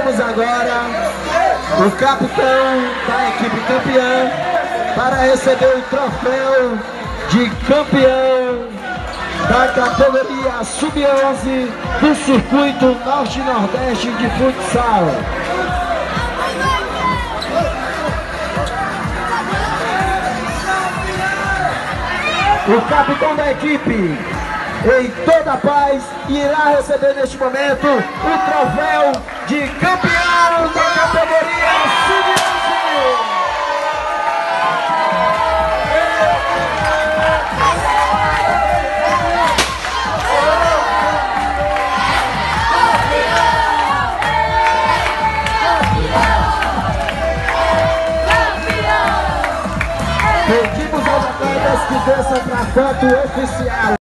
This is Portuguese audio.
Chamamos agora o capitão da equipe campeã para receber o troféu de campeão da categoria Sub-11 do Circuito Norte-Nordeste de Futsal. O capitão da equipe, em toda a paz, irá receber neste momento o troféu de campeão da categoria Sub-11. Pedimos aos atletas que desçam para a foto oficial.